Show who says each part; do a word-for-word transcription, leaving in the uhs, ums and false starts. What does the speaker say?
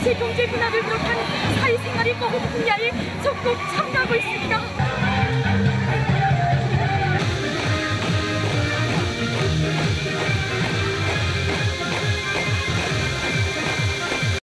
Speaker 1: 전체 경제 문화를 비롯한 사회생활의 모든 분야에 적극 참여하고 있습니다.